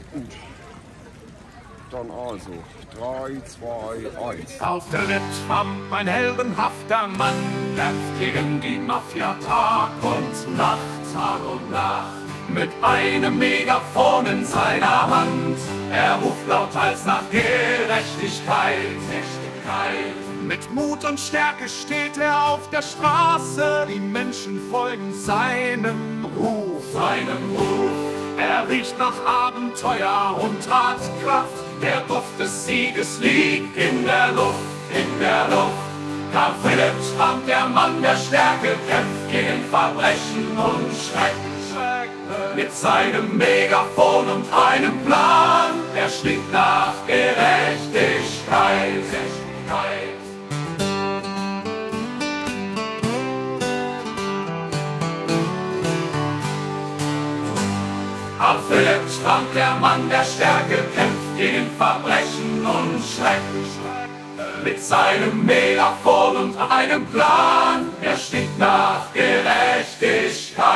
Gut. Dann also 3, 2, 1. Karl Philipp Trump, ein heldenhafter Mann, kämpft gegen die Mafia Tag und Nacht, Tag und Nacht. Mit einem Megafon in seiner Hand, er ruft lauthals nach Gerechtigkeit. Mit Mut und Stärke steht er auf der Straße, die Menschen folgen seinem Ruf. Er riecht nach Abenteuer und hat Kraft, der Duft des Sieges liegt in der Luft. Karl Philipp Trump, der Mann der Stärke, kämpft gegen Verbrechen und Schrecken. Mit seinem Megafon und einem Plan, er stinkt nach Gerechtigkeit. Karl Philipp Trump, der Mann der Stärke, kämpft gegen Verbrechen und Schrecken. Mit seinem Megafon und einem Plan, er stinkt nach Gerechtigkeit.